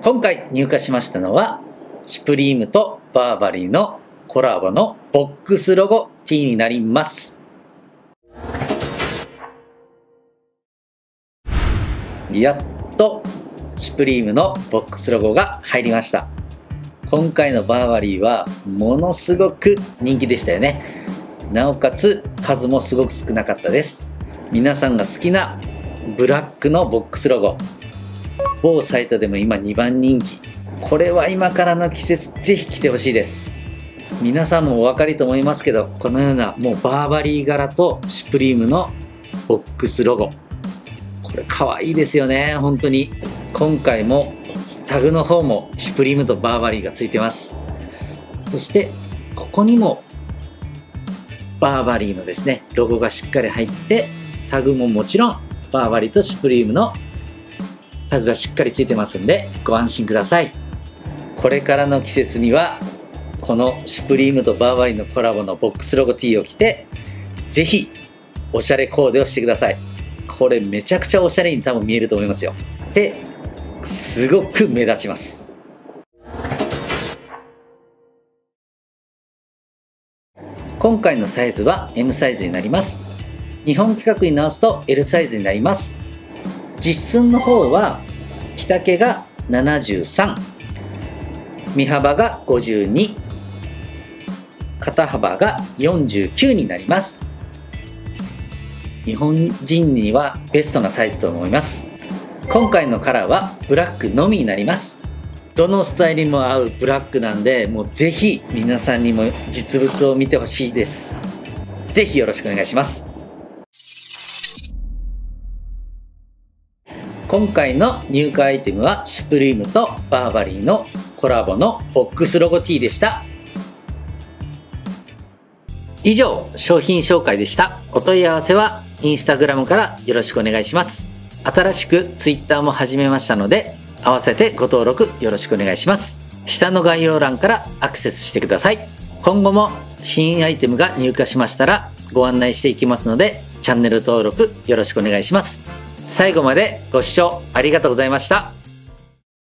今回入荷しましたのは、シュプリームとバーバリーのコラボのボックスロゴ T になります。やっとシュプリームのボックスロゴが入りました。今回のバーバリーはものすごく人気でしたよね。なおかつ数もすごく少なかったです。皆さんが好きなブラックのボックスロゴ、某サイトでも今2番人気。これは今からの季節ぜひ着てほしいです。皆さんもお分かりと思いますけど、このようなもうバーバリー柄とシュプリームのボックスロゴ、これ可愛いですよね。本当に今回もタグの方もシュプリームとバーバリーがついてます。そしてここにもバーバリーのですねロゴがしっかり入って、タグももちろんバーバリーとシュプリームのタグがしっかりついてますんでご安心ください。これからの季節にはこのシュプリームとバーバリーのコラボのボックスロゴ T を着て、ぜひおしゃれコーデをしてください。これめちゃくちゃおしゃれに多分見えると思いますよ。で、すごく目立ちます。今回のサイズは M サイズになります。日本規格に直すと L サイズになります。実寸の方は着丈が73、身幅が52、肩幅が49になります。日本人にはベストなサイズと思います。今回のカラーはブラックのみになります。どのスタイルにも合うブラックなんで、もうぜひ皆さんにも実物を見てほしいです。ぜひよろしくお願いします。今回の入荷アイテムはシュプリームとバーバリーのコラボのボックスロゴ T でした。以上、商品紹介でした。お問い合わせはインスタグラムからよろしくお願いします。新しくツイッターも始めましたので、合わせてご登録よろしくお願いします。下の概要欄からアクセスしてください。今後も新アイテムが入荷しましたらご案内していきますので、チャンネル登録よろしくお願いします。最後までご視聴ありがとうございました。